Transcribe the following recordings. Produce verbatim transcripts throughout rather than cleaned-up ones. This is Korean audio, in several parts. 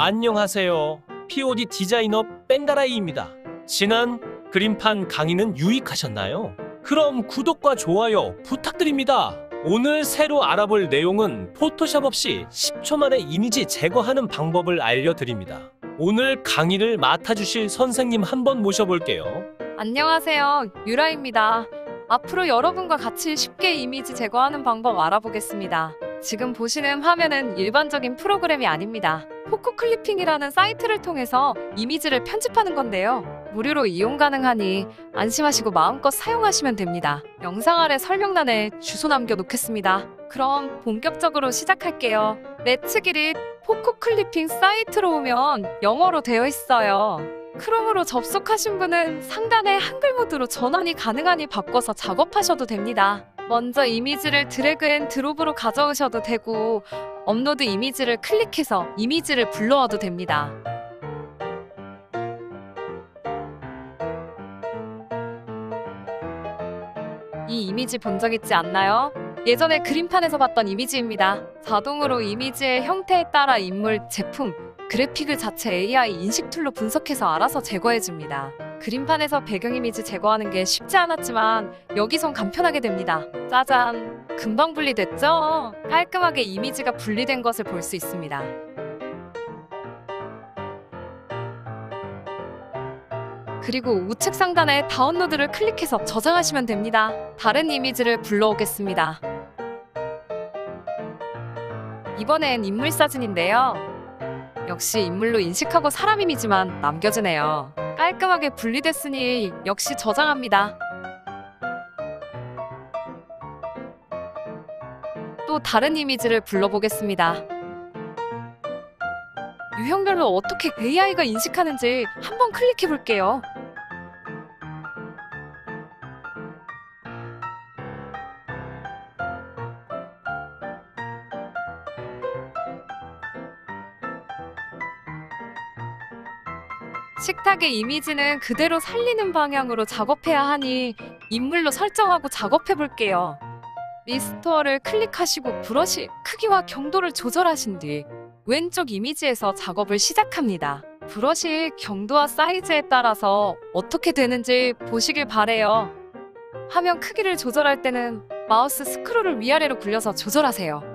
안녕하세요. 피오디 디자이너 뺑가라이입니다. 지난 그림판 강의는 유익하셨나요? 그럼 구독과 좋아요 부탁드립니다. 오늘 새로 알아볼 내용은 포토샵 없이 십 초 만에 이미지 제거하는 방법을 알려드립니다. 오늘 강의를 맡아주실 선생님 한번 모셔볼게요. 안녕하세요. 유라입니다. 앞으로 여러분과 같이 쉽게 이미지 제거하는 방법 알아보겠습니다. 지금 보시는 화면은 일반적인 프로그램이 아닙니다. 포코클리핑이라는 사이트를 통해서 이미지를 편집하는 건데요. 무료로 이용 가능하니 안심하시고 마음껏 사용하시면 됩니다. 영상 아래 설명란에 주소 남겨놓겠습니다. 그럼 본격적으로 시작할게요. 레츠기릿 포코클리핑 사이트로 오면 영어로 되어 있어요. 크롬으로 접속하신 분은 상단에 한글 모드로 전환이 가능하니 바꿔서 작업하셔도 됩니다. 먼저 이미지를 드래그 앤 드롭으로 가져오셔도 되고 업로드 이미지를 클릭해서 이미지를 불러와도 됩니다. 이 이미지 본 적 있지 않나요? 예전에 그림판에서 봤던 이미지입니다. 자동으로 이미지의 형태에 따라 인물, 제품, 그래픽을 자체 에이아이 인식 툴로 분석해서 알아서 제거해줍니다. 그림판에서 배경 이미지 제거하는 게 쉽지 않았지만 여기선 간편하게 됩니다. 짜잔! 금방 분리됐죠? 깔끔하게 이미지가 분리된 것을 볼 수 있습니다. 그리고 우측 상단에 다운로드를 클릭해서 저장하시면 됩니다. 다른 이미지를 불러오겠습니다. 이번엔 인물 사진인데요. 역시 인물로 인식하고 사람 이미지만 남겨지네요. 깔끔하게 분리됐으니 역시 저장합니다. 또 다른 이미지를 불러보겠습니다. 유형별로 어떻게 에이아이가 인식하는지 한번 클릭해 볼게요. 식탁의 이미지는 그대로 살리는 방향으로 작업해야 하니 인물로 설정하고 작업해 볼게요. 리스토어를 클릭하시고 브러쉬 크기와 경도를 조절하신 뒤 왼쪽 이미지에서 작업을 시작합니다. 브러쉬 경도와 사이즈에 따라서 어떻게 되는지 보시길 바래요. 화면 크기를 조절할 때는 마우스 스크롤을 위아래로 굴려서 조절하세요.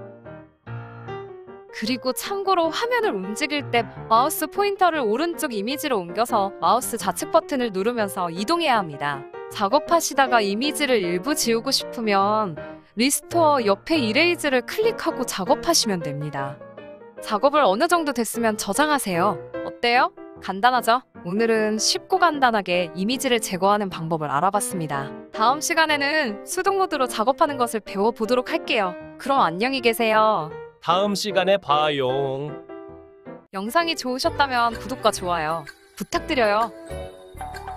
그리고 참고로 화면을 움직일 때 마우스 포인터를 오른쪽 이미지로 옮겨서 마우스 좌측 버튼을 누르면서 이동해야 합니다. 작업하시다가 이미지를 일부 지우고 싶으면 리스토어 옆에 이레이즈를 클릭하고 작업하시면 됩니다. 작업을 어느 정도 됐으면 저장하세요. 어때요? 간단하죠? 오늘은 쉽고 간단하게 이미지를 제거하는 방법을 알아봤습니다. 다음 시간에는 수동 모드로 작업하는 것을 배워보도록 할게요. 그럼 안녕히 계세요. 다음 시간에 봐요. 영상이 좋으셨다면 구독과 좋아요 부탁드려요.